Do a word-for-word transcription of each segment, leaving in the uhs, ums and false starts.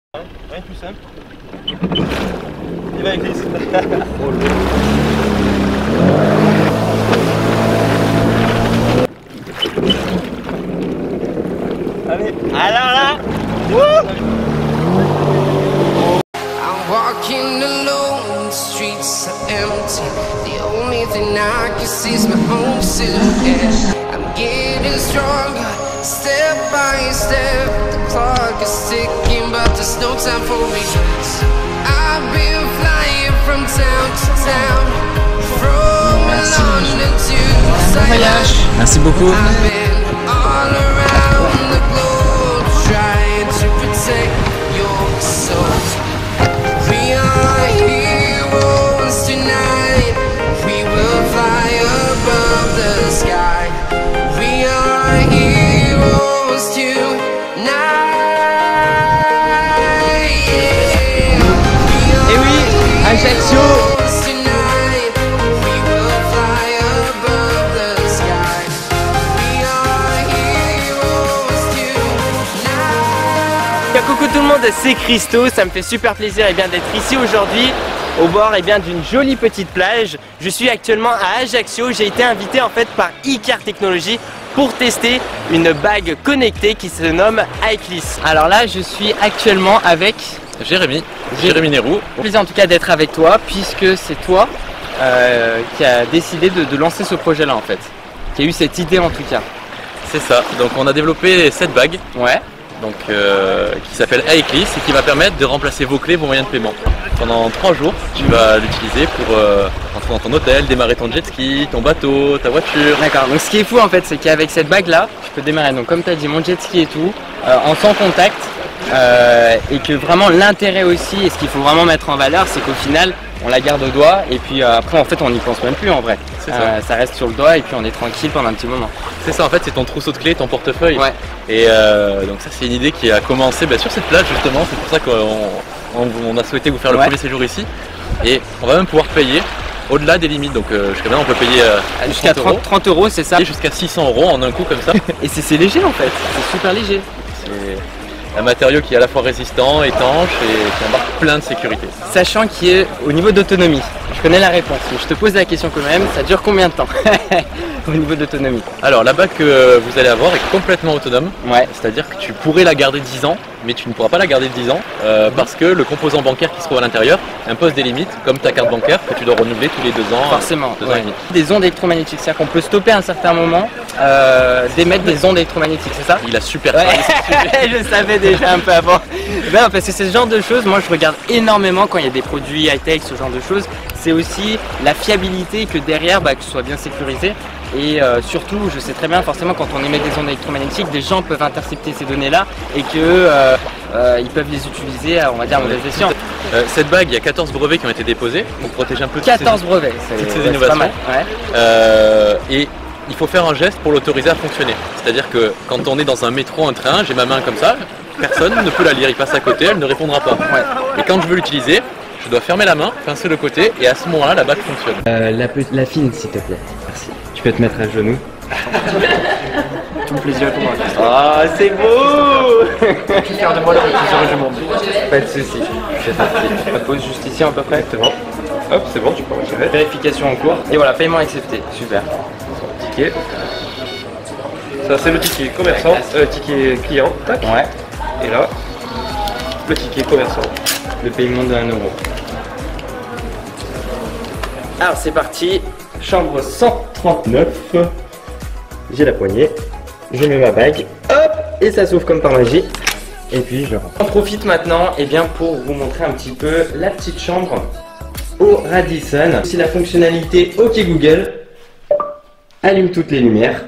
Rien de plus simple. Et ben glisse. Allez. Alors là. I'm walking alone, the streets are empty. The only thing I can see is my own silhouette. I'm getting stronger, step by step. The clock is ticking, but there's no time for regrets. I've been flying from town to town, from London to Taiwan. Merci beaucoup. I've been all around the globe trying to protect your soul. We are heroes tonight. We will fly above the sky. We are heroes tonight. Yeah. We are Eh oui, Ajaccio. heroes tonight. We will fly above the sky. We are heroes tonight. Coucou tout le monde, c'est Christo, ça me fait super plaisir eh bien, d'être ici aujourd'hui au bord eh bien, d'une jolie petite plage. Je suis actuellement à Ajaccio, j'ai été invité en fait par Icar Technologies pour tester une bague connectée qui se nomme Iclis. Alors là je suis actuellement avec Jérémy, Jérémy Nérou. plaisir en tout cas d'être avec toi puisque c'est toi euh, qui a décidé de, de lancer ce projet là en fait, qui a eu cette idée en tout cas. C'est ça, donc on a développé cette bague Ouais. donc, euh, qui s'appelle Iclis et qui va permettre de remplacer vos clés, vos moyens de paiement. Pendant trois jours, tu vas l'utiliser pour euh, entrer dans ton hôtel, démarrer ton jet ski, ton bateau, ta voiture. D'accord, donc ce qui est fou en fait, c'est qu'avec cette bague là, je peux démarrer, donc comme tu as dit, mon jet ski et tout, euh, en sans contact, euh, et que vraiment l'intérêt aussi, et ce qu'il faut vraiment mettre en valeur, c'est qu'au final, on la garde au doigt, et puis euh, après en fait on n'y pense même plus en vrai. C'est ça. Euh, ça reste sur le doigt, et puis on est tranquille pendant un petit moment. C'est ça, en fait c'est ton trousseau de clés, ton portefeuille. Ouais. Et euh, donc ça c'est une idée qui a commencé bah, sur cette plage justement, c'est pour ça qu'on on, on a souhaité vous faire le Ouais. premier séjour ici. Et on va même pouvoir payer au-delà des limites, donc euh, jusqu'à maintenant on peut payer euh, Jusqu'à trente euros. trente euros, c'est ça. Et jusqu'à six cents euros en un coup comme ça. Et c'est c'est léger en fait, c'est super léger. C'est un matériau qui est à la fois résistant, étanche et qui embarque plein de sécurité. Sachant qu'il est au niveau d'autonomie, je connais la réponse, mais je te pose la question quand même, ça dure combien de temps au niveau d'autonomie? Alors la bague que vous allez avoir est complètement autonome, Ouais. c'est-à-dire que tu pourrais la garder dix ans, mais tu ne pourras pas la garder dix ans euh, parce que le composant bancaire qui se trouve à l'intérieur impose des limites, comme ta carte bancaire que tu dois renouveler tous les deux ans. Forcément, deux ans ouais. et demi. Des ondes électromagnétiques, c'est-à-dire qu'on peut stopper à un certain moment euh, d'émettre des ondes électromagnétiques, c'est ça? Il a super Ouais, travaillé. je savais déjà un peu avant. Ben, parce que c'est ce genre de choses, moi je regarde énormément quand il y a des produits high-tech, ce genre de choses. C'est aussi la fiabilité que derrière, bah, que ce soit bien sécurisé. Et euh, surtout, je sais très bien, forcément, quand on émet des ondes électromagnétiques, des gens peuvent intercepter ces données-là et que euh, euh, ils peuvent les utiliser, à, on va dire, à mauvais escient. Euh, cette bague, il y a quatorze brevets qui ont été déposés pour protéger un peu toutes quatorze ces- brevets, toutes ces c'est ouais, c'est innovations. pas mal. Ouais. Euh, et il faut faire un geste pour l'autoriser à fonctionner. C'est-à-dire que quand on est dans un métro, un train, j'ai ma main comme ça, personne ne peut la lire, il passe à côté, elle ne répondra pas. Ouais. Et quand je veux l'utiliser, je dois fermer la main, pincer le côté, et à ce moment-là, la bague fonctionne. Euh, la, la fine, s'il te plaît. Merci. Tu peux te mettre à genoux. Tout le plaisir pour moi. Ah, c'est beau. Je faire de moi le plus heureux du monde. Pas de soucis. C'est parti. Je pose juste ici à peu près. C'est bon. Hop, c'est bon, tu peux retirer. Vérification en cours. Et voilà, paiement accepté. Super. Ticket. Ça, c'est le ticket commerçant, euh, ticket client. Tac. Ouais. Et là, le ticket commerçant. Le paiement de un euro. Alors c'est parti. Chambre cent trente-neuf. J'ai la poignée. Je mets ma bague. Hop. Et ça s'ouvre comme par magie. Et puis je rentre. On profite maintenant eh bien, pour vous montrer un petit peu la petite chambre au Radisson. C'est la fonctionnalité OK Google. Allume toutes les lumières.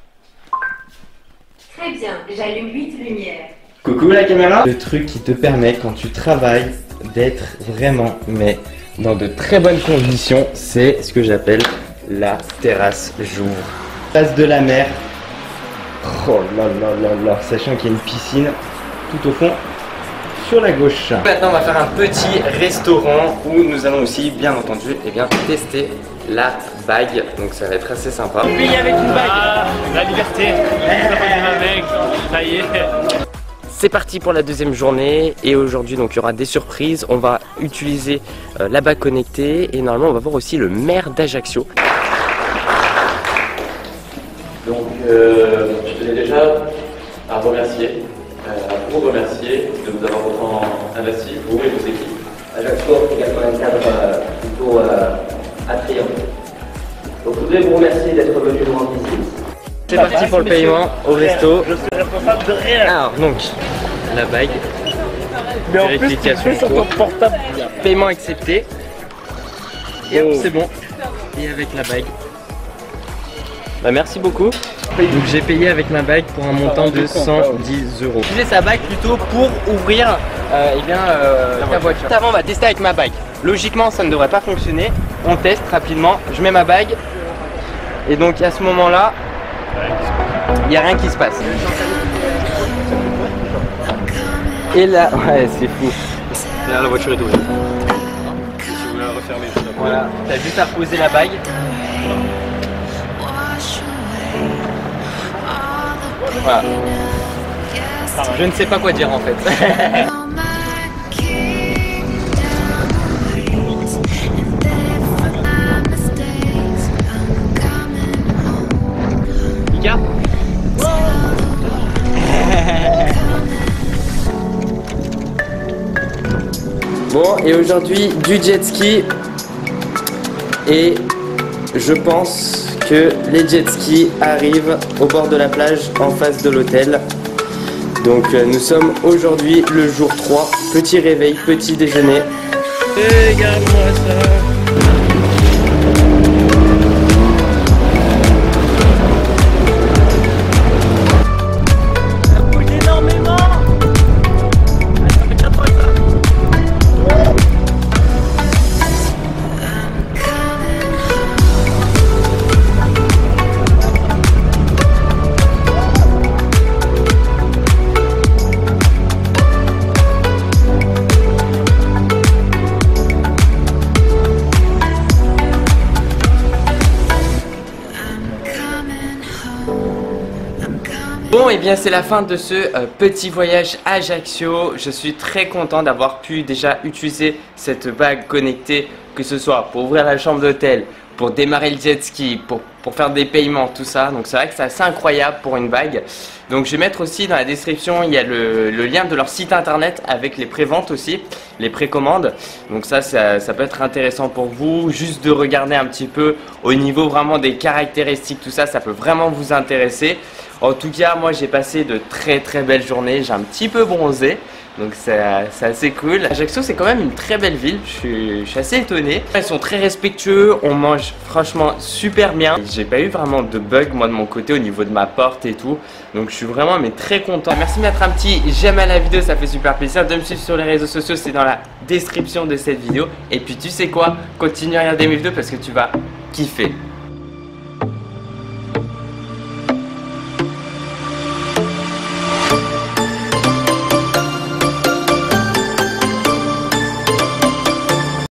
Très bien, j'allume huit lumières. Coucou la caméra. Le truc qui te permet quand tu travailles d'être vraiment mais dans de très bonnes conditions, c'est ce que j'appelle la terrasse jour. Face de la mer. Oh là là là là, sachant qu'il y a une piscine tout au fond sur la gauche. Maintenant on va faire un petit restaurant où nous allons aussi bien entendu eh bien, tester la bague, donc ça va être assez sympa. Oui, avec une bague. Ah, la liberté, ça y est. C'est parti pour la deuxième journée et aujourd'hui donc il y aura des surprises. On va utiliser euh, la bague connectée et normalement on va voir aussi le maire d'Ajaccio. Donc euh, je tenais déjà à remercier, euh, à vous remercier de vous avoir autant investi, vous et vos équipes. Ajaccio est également un cadre euh, plutôt euh, attrayant. Donc je voudrais vous remercier d'être venu nous rendre visite. C'est parti pour le paiement au resto. Je suis responsable de rien. Alors donc la bague, Mais en plus, tu le vérification fais sur ton cours. portable. Paiement accepté. Et hop, Oh. c'est bon. Et avec la bague. Bah merci beaucoup. Donc j'ai payé avec ma bague pour un montant de cent dix euros. Utiliser sa bague plutôt pour ouvrir euh, eh bien, euh, ta voiture. Avant on va tester avec ma bague. Logiquement ça ne devrait pas fonctionner. On teste rapidement. Je mets ma bague. Et donc à ce moment là, il n'y a rien qui se passe. Et là, ouais c'est fou. Là, la voiture est ouverte. Si vous voulez la refermer, je sais pas. Voilà, t'as juste à reposer la bague. Voilà. Je ne sais pas quoi dire en fait. Mika ? Bon, et aujourd'hui du jet ski. Et je pense que les jet skis arrivent au bord de la plage en face de l'hôtel. Donc euh, nous sommes aujourd'hui le jour trois. Petit réveil, petit déjeuner. Regarde-moi ça. Bon, et bien c'est la fin de ce euh, petit voyage à Ajaccio. Je suis très content d'avoir pu déjà utiliser cette bague connectée, que ce soit pour ouvrir la chambre d'hôtel, pour démarrer le jet ski, pour, pour faire des paiements, tout ça. Donc c'est vrai que c'est assez incroyable pour une bague. Donc je vais mettre aussi dans la description, il y a le, le lien de leur site internet avec les préventes aussi, les précommandes. Donc ça, ça, ça peut être intéressant pour vous, juste de regarder un petit peu au niveau vraiment des caractéristiques, tout ça, ça peut vraiment vous intéresser. En tout cas, moi j'ai passé de très très belles journées, j'ai un petit peu bronzé, donc c'est assez cool. Ajaccio c'est quand même une très belle ville, je suis, je suis assez étonné. Ils sont très respectueux, on mange franchement super bien. J'ai pas eu vraiment de bug moi de mon côté au niveau de ma porte et tout, donc je suis vraiment mais très content. Merci de mettre un petit j'aime à la vidéo, ça fait super plaisir. De me suivre sur les réseaux sociaux, c'est dans la description de cette vidéo. Et puis tu sais quoi, continue à regarder mes vidéos parce que tu vas kiffer.